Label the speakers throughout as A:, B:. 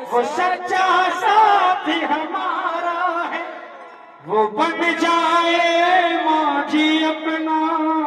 A: वो सच्चा साथी हमारा है, वो बन जाए माझी अपना,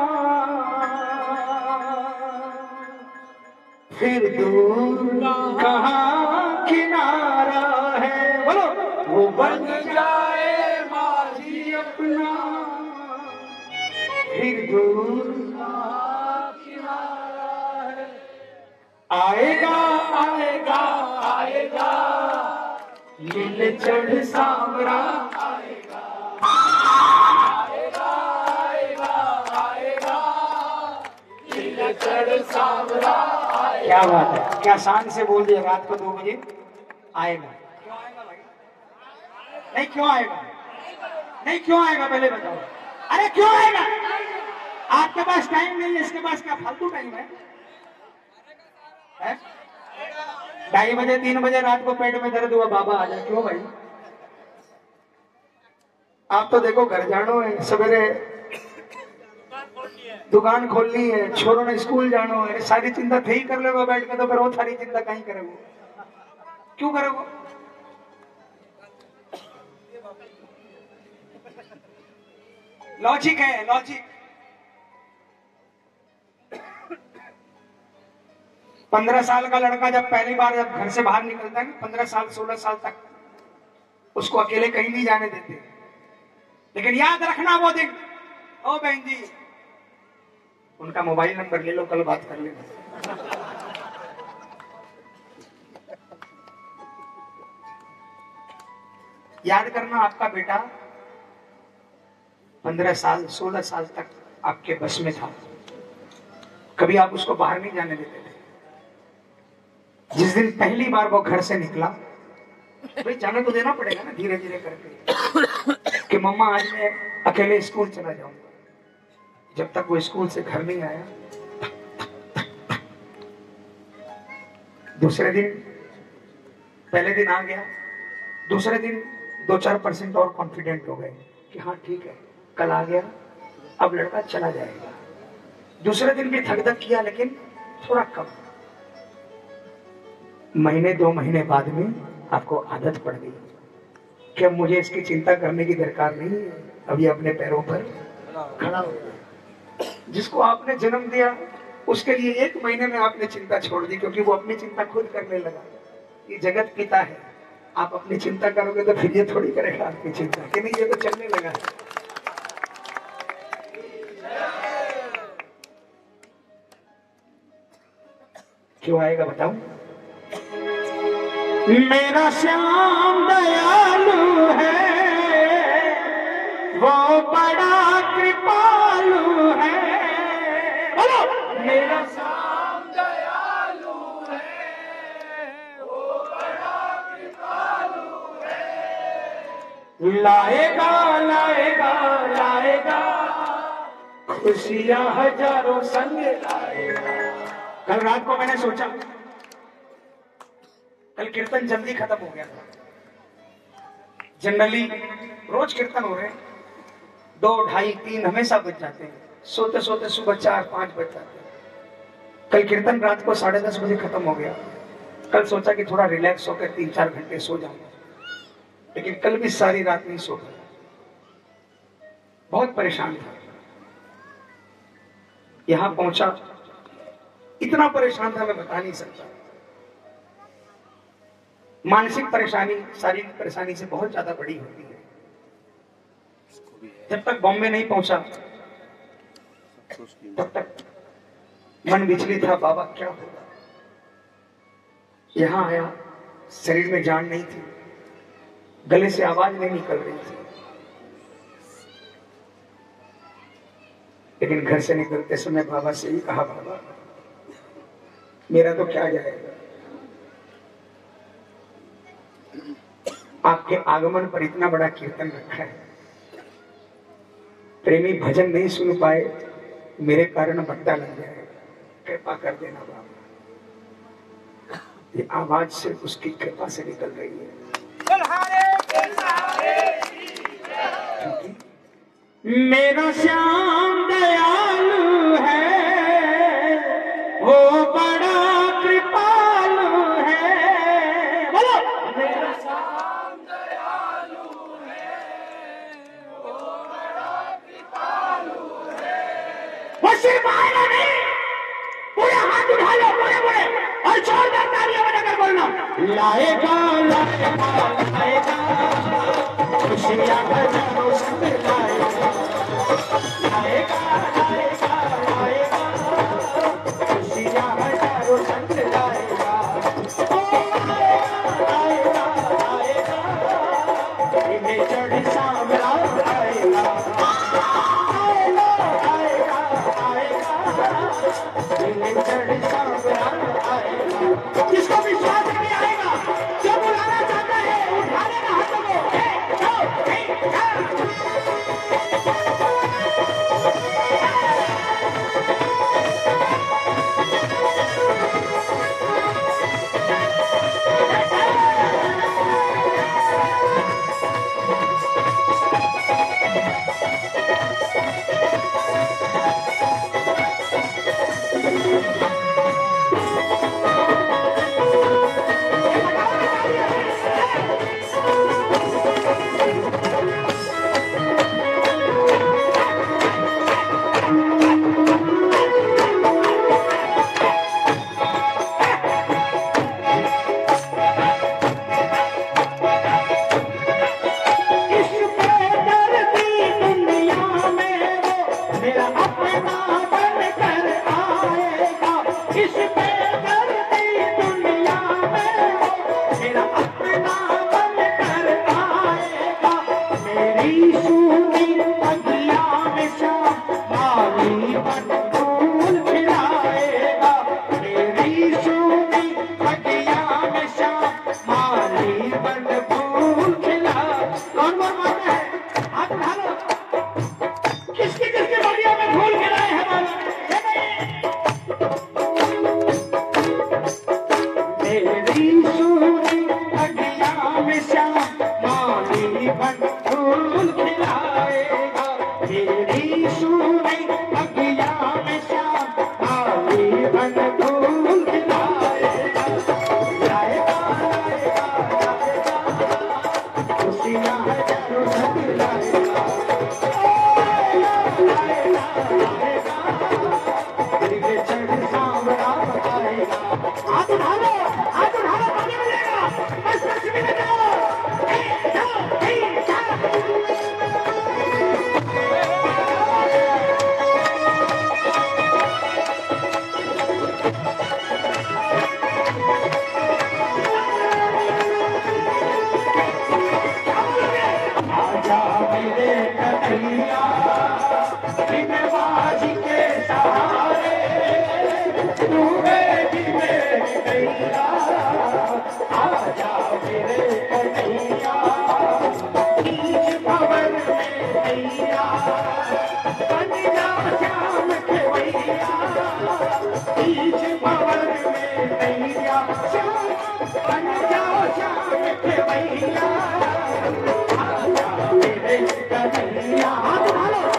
A: फिर दूर कहाँ किनारा है। बोलो, वो बन जाए माझी अपना, फिर दूर कहाँ किनारा है। आएगा आएगा आएगा नील चढ़ सांवरा, आएगा आएगा आएगा आएगा नील चढ़ सांवरा। क्या बात है, क्या शान से बोल दिया। रात को 2 बजे आएगा। क्यों आएगा भाई? नहीं क्यों आएगा? नहीं क्यों आएगा पहले बताओ। अरे क्यों आएगा? आपके पास टाइम नहीं है, इसके पास क्या फालतू टाइम है? 2:30 बजे 3 बजे रात को पेट में दर्द हुआ, बाबा आ जाए। क्यों भाई? आप तो देखो घर जानो है, सवेरे दुकान खोलनी है, छोरों ने स्कूल जानो है, सारी चिंता थे ही कर ले बैठ के, तो फिर वो सारी चिंता कहीं करे वो? क्यों करे वो? लॉजिक है, लॉजिक। 15 साल का लड़का जब पहली बार जब घर से बाहर निकलता है ना, 15 साल 16 साल तक उसको अकेले कहीं नहीं जाने देते। लेकिन याद रखना वो दिन, ओ बहन जी उनका मोबाइल नंबर ले लो, कल बात कर लेना। याद करना, आपका बेटा 15 साल 16 साल तक आपके बस में था, कभी आप उसको बाहर नहीं जाने देते थे। जिस दिन पहली बार वो घर से निकला, भाई जाना तो देना पड़ेगा ना धीरे धीरे करके, कि मम्मा आज मैं अकेले स्कूल चला जाऊंगा। जब तक वो स्कूल से घर नहीं आया, दूसरे दिन, पहले दिन आ गया, दूसरे दिन 2-4% और कॉन्फिडेंट हो गए कि हाँ ठीक है कल आ गया, अब लड़का चला जाएगा। दूसरे दिन भी धक धक किया, लेकिन थोड़ा कम। महीने 2 महीने बाद में आपको आदत पड़ गई कि अब मुझे इसकी चिंता करने की दरकार नहीं है, अभी अपने पैरों पर खड़ा हो गया। जिसको आपने जन्म दिया उसके लिए 1 महीने में आपने चिंता छोड़ दी, क्योंकि वो अपनी चिंता खुद करने लगा। ये जगत पिता है, आप अपनी चिंता करोगे तो फिर ये थोड़ी करेगा आपकी चिंता, कि नहीं ये तो चलने लगा है। क्यों आएगा बताऊं? मेरा श्याम दयालु है, वो बड़ा कृपालु है। बोलो, मेरा श्याम दयालु है, वो बड़ा कृपालु है। लाएगा लाएगा लाएगा खुशियां हजारों संग लाएगा। कल रात को मैंने सोचा, कल कीर्तन जल्दी खत्म हो गया था। जनरली रोज कीर्तन हो रहे, 2, 2:30, 3 हमेशा बज जाते हैं, सोते सोते सुबह 4-5 बज जाते हैं। कल कीर्तन रात को 10:30 बजे खत्म हो गया। कल सोचा कि थोड़ा रिलैक्स होकर 3-4 घंटे सो जाऊंगा, लेकिन कल भी सारी रात नहीं सो पाया, बहुत परेशान था। यहां पहुंचा, इतना परेशान था मैं बता नहीं सकता। मानसिक परेशानी शारीरिक परेशानी से बहुत ज्यादा बड़ी होती है। जब तक बॉम्बे नहीं पहुंचा तब तक मन विचलित था, बाबा क्या होगा। यहां आया, शरीर में जान नहीं थी, गले से आवाज नहीं निकल रही थी, लेकिन घर से निकलते समय बाबा से ही कहा, बाबा मेरा तो क्या जाएगा, आपके आगमन पर इतना बड़ा कीर्तन रखा है, प्रेमी भजन नहीं सुन पाए, मेरे कारण भट्टा लग जाएगा, कृपा कर देना बाबा। ये आवाज सिर्फ उसकी कृपा से निकल रही है। मेरा श्याम दयालु है, वो बड़ा कृपालु है। बोलो लाएगा लाएगा लाएगा खुशियाँ हजारों संग लाएगा लाएगा लाएगा लाएगा खुशियाँ हजारों संग लाएगा ओ लाएगा लाएगा इन्हें चढ़ी सांवरा आएगा आएगा आएगा आएगा इन्हें चढ़ी सांवरा आएगा। जिसको विश्वास नहीं आएगा जो बुलाना चाहता है उठा लेना हाथों को एक दो तीन चार। हाथ उठा लो।